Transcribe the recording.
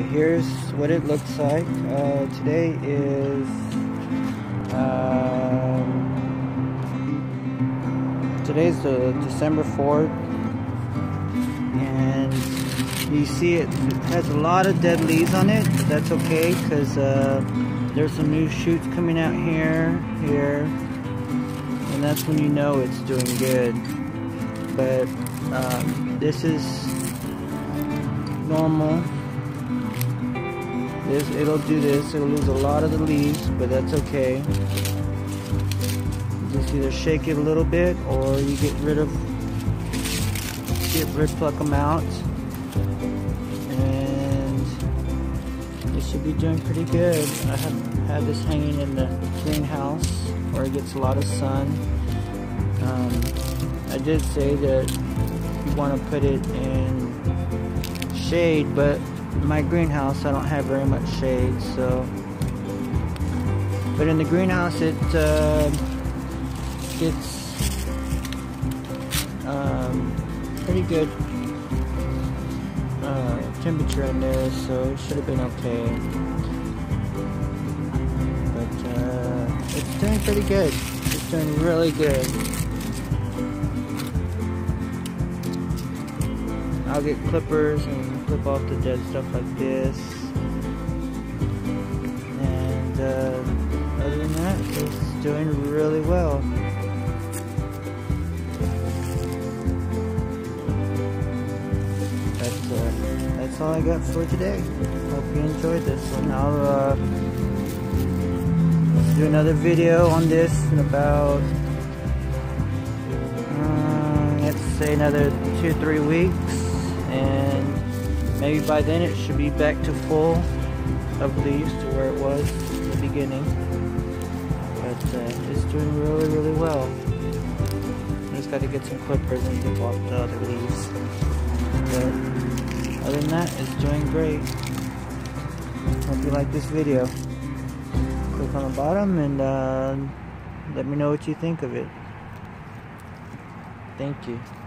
here's what it looks like. Today is today's the December 4th, and you see it has a lot of dead leaves on it. That's okay, because there's some new shoots coming out here, and that's when you know it's doing good. But this is normal. It'll do this. It'll lose a lot of the leaves, but that's okay. You just either shake it a little bit, or you pluck them out, and it should be doing pretty good. I have this hanging in the greenhouse where it gets a lot of sun. I did say that you want to put it in shade, but in my greenhouse I don't have very much shade, so. But in the greenhouse it gets pretty good temperature in there, so it should have been okay. But it's doing pretty good. It's doing really good. I'll get clippers and clip off the dead stuff like this. And other than that, it's doing really well. That's all I got for today. Hope you enjoyed this one. I'll do another video on this in about let's say another 2-3 weeks, and maybe by then it should be back to full of leaves to where it was in the beginning. But it's doing really well. I just got to get some clippers and clip off the other leaves. But other than that, it's doing great. Hope you like this video. Click on the bottom and let me know what you think of it. Thank you.